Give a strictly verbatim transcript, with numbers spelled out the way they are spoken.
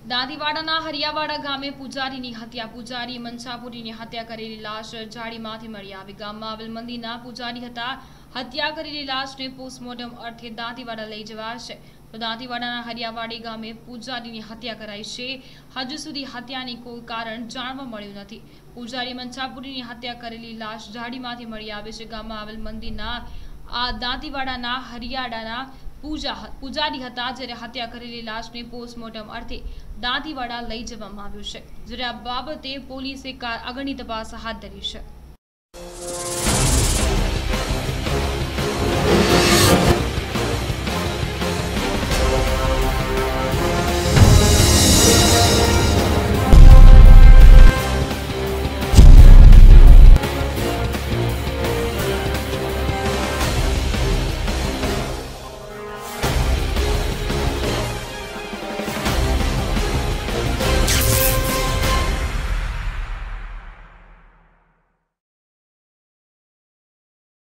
दांतीवाड़ा हरियावाड़ा गामे पुजारी हत्या पुजारी मंचापुरी हत्या करेली लाश झाड़ीमांथी मळी आवी। गाममां आवेल मंदिरना पुजारी हता। हत्या करेली लाशने पोस्टमोर्टम अर्थे दांतीवाड़ा लई जवाशे। तो दांतीवाड़ा हरियावाड़ी गामे पुजारी हत्या कराई छे। हजू सुधी हत्यानी कोई कारण जाणवा मळ्युं नथी। पुजारी मंचापुरी हत्या करेली लाश झाड़ीमांथी मळी आवे छे। गाममां आवेल मंदिरना आ दांतीवाड़ा हरियावाड़ा पूजा पुजारी हता, ज्यारे हत्या करेली लाशने पोस्टमोर्टम अर्थे दांतीवाड़ा लई जवामां आव्युं छे। ज्यारे आ बाबते पोलीसे आगळनी तपास हाथ धरी छे।